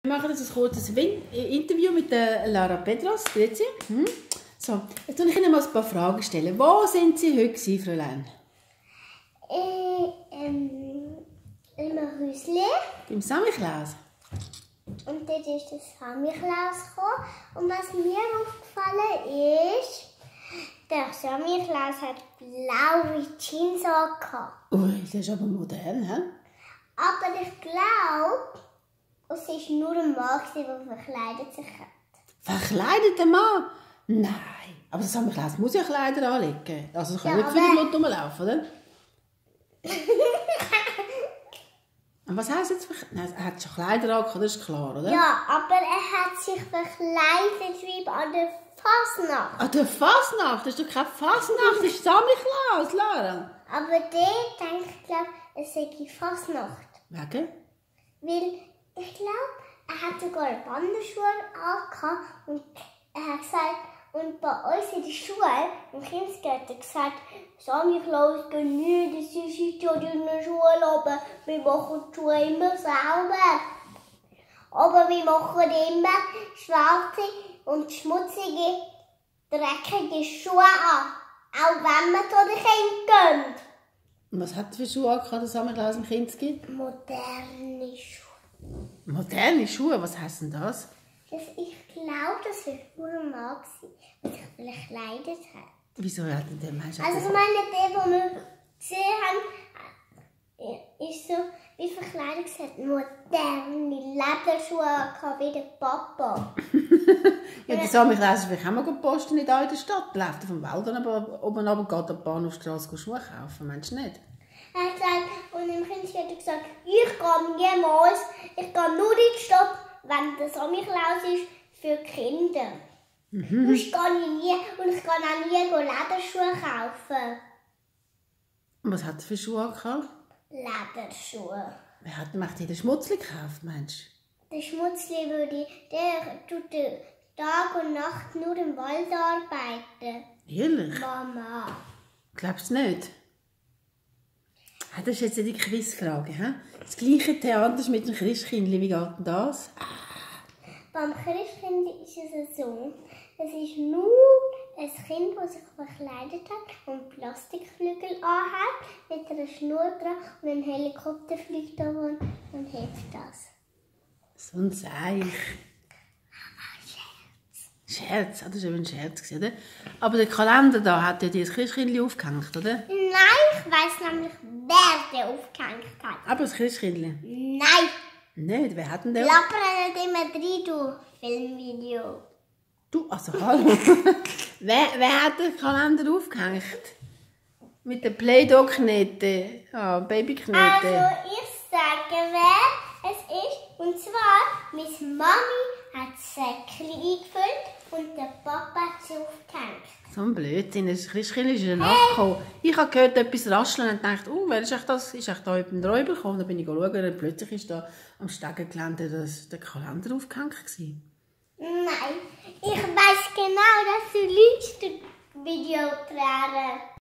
Wir machen jetzt ein kurzes Interview mit der Lara Pedros. Grüezi. So, jetzt stelle ich Ihnen mal ein paar Fragen stellen. Wo sind Sie heute gewesen, Fräulein? Im Häusli. Beim Samichlaus. Und dort ist der Samichlaus gekommen. Und was mir aufgefallen ist, der Samichlaus hat blaue Jeans angehabt. Ui, das ist aber modern, hä? Aber ich glaube, es war nur ein Mann, der verkleidet sich hat. Verkleideter Mann? Nein. Aber der Samichlaus muss ja Kleider anlegen. Also es können nicht viele Leute rumlaufen, oder? Und was heisst jetzt? Nein, er hat schon Kleider angehabt, das ist klar, oder? Ja, aber er hat sich verkleidet wie an der Fasnacht. An der Fasnacht? Das ist doch keine Fasnacht, das ist Samichlaus, Lara. Aber der denkt, ich glaube, es sei Fasnacht. Wegen? Weil ich glaube, er hat sogar Wanderschuhe angehabt und er hat gesagt, und bei uns in der Schule, im Kindergarten, hat er gesagt, Samichlaus geht nie, das ist ja in der Schule, aber wir machen die Schuhe immer sauber. Aber wir machen immer schwarze und schmutzige, dreckige Schuhe an, auch wenn wir zu den Kindern gehen. Und was hat er für Schuhe angehabt, der Samichlaus im Kindergarten? Moderne Schuhe. Moderne Schuhe, was heisst denn das? Ich glaube, das war nur ein Mann, der sich verkleidet hat. Wieso hat denn der Mensch Also ich meine, der, den wir gesehen haben, ist so wie verkleidet gesagt, moderne Lederschuhe gehabt, wie der Papa. Ja, der Samichlaus ist vielleicht auch mal posten in der Stadt. Der läuft vom Wald oben runter, geht an die Bahnhofstrasse Schuhe kaufen. Meinst du nicht? Er hat gesagt, und im Kindergarten hat er gesagt, ich gehe niemals, ich gehe nur in die Stadt, wenn der Samichlaus ist für Kinder. Sonst gehe ich nie und ich kann auch nie Lederschuhe kaufen. Und was hat er für Schuhe gehabt? Lederschuhe. Wer hat macht jeder Schmutzli gekauft, Mensch? Der Schmutzli der tut Tag und Nacht nur im Wald arbeiten. Ehrlich? Mama. Glaubst du nicht? Das ist jetzt die Quizfrage. He? Das gleiche Theater mit dem Christkindli. Wie geht denn das? Beim Christkindli ist es so, es ist nur ein Kind, das sich verkleidet hat und Plastikflügel anhat, mit einer Schnur dran und ein Helikopter fliegt da und hebt das. So ein Seich. Scherz, das war eben ein Scherz, oder? Aber der Kalender da hat ja das Christkindli aufgehängt, oder? Nein, ich weiss nämlich, wer den aufgehängt hat. Aber das Christkindli? Nein! Nicht, wer hat denn den? Lappern nicht immer rein, du Filmvideo. Du, also hallo. wer hat den Kalender aufgehängt? Mit den Play-Doh-Knete, Babyknete. Also, ich sage, wer es ist. Und zwar, meine Mami hat Säckchen eingefüllt und der Papa hat sie aufgehängt. So ein Blödsinn, das Christkindli ist ja nachgekommen. Ich habe gehört, etwas rascheln und dachte, wer ist echt das? Ist echt da jemand den Räuber gekommen? Dann bin ich schauen und plötzlich ist da am Stegengelände der Kalender aufgehängt gewesen. Nein, ich weiss genau, dass du lügst, du Videotrainer.